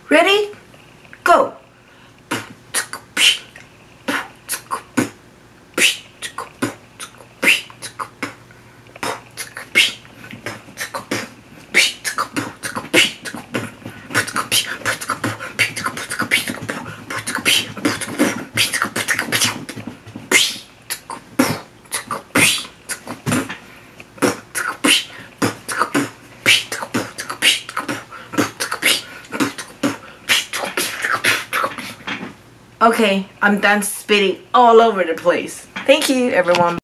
Ready? Go! Okay, I'm done spitting all over the place. Thank you, everyone.